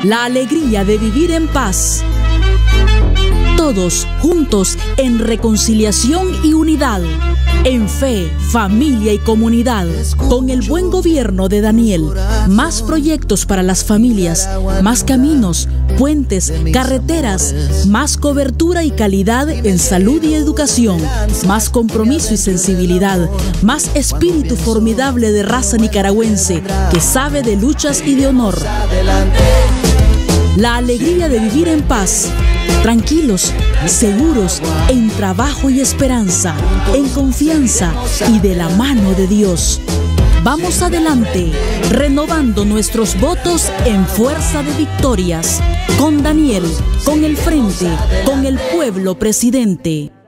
la alegría de vivir en paz. Todos juntos en reconciliación y unidad, en fe, familia y comunidad, con el buen gobierno de Daniel. Más proyectos para las familias, más caminos, puentes, carreteras, más cobertura y calidad en salud y educación, más compromiso y sensibilidad, más espíritu formidable de raza nicaragüense que sabe de luchas y de honor. La alegría de vivir en paz, tranquilos, seguros, en trabajo y esperanza, en confianza y de la mano de Dios. Vamos adelante, renovando nuestros votos en fuerza de victorias. Con Daniel, con el frente, con el pueblo presidente.